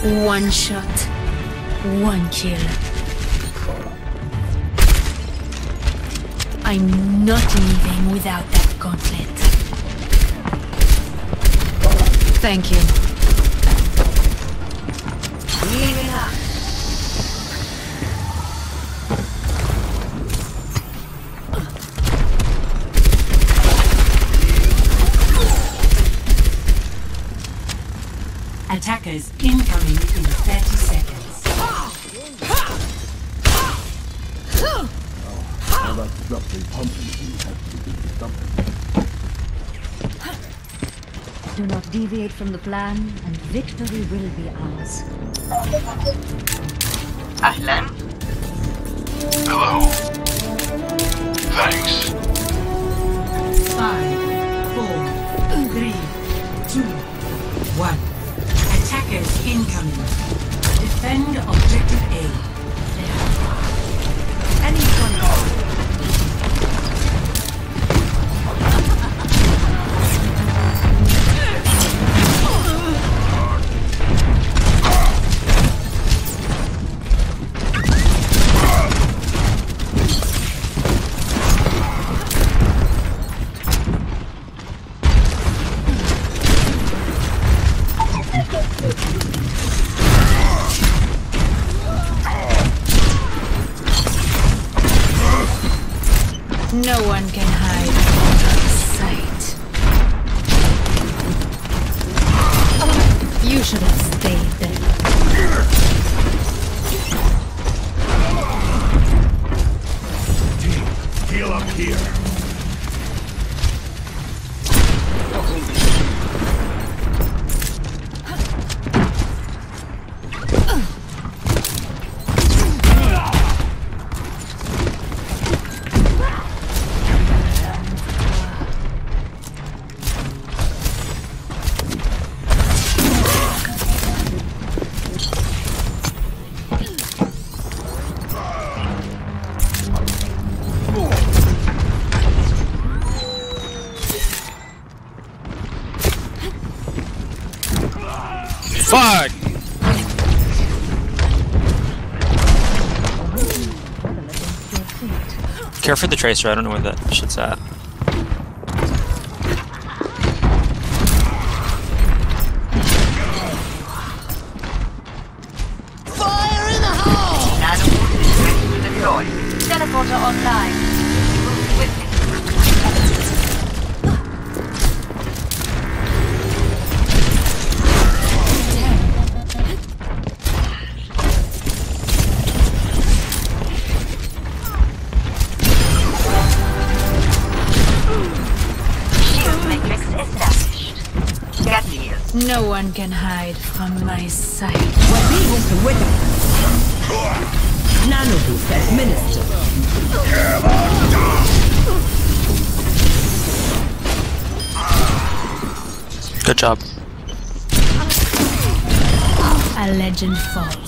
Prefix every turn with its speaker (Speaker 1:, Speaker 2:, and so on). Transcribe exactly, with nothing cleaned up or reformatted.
Speaker 1: One shot, one kill. I'm not leaving without that gauntlet. Thank you. Leaving up.
Speaker 2: Attackers incoming in thirty seconds.
Speaker 3: All that stuff they pumping you has to do with something.
Speaker 4: Do not deviate from the plan, and victory will be ours.
Speaker 5: Ahlan?
Speaker 6: Hello. Thanks.
Speaker 2: Five, four, three, two, one. Attackers incoming. Defend objective A. Anyone?
Speaker 1: No one can hide from my sight. You should have stayed there.
Speaker 3: Team, heal up here.
Speaker 7: Fuck! Care for the tracer, I don't know where that shit's at.
Speaker 5: Fire in the hole! Nano is ready to deploy. Teleporter online. Move with me.
Speaker 1: No one can hide from my sight.
Speaker 2: Nano boost administered.
Speaker 7: Good job.
Speaker 1: A legend falls.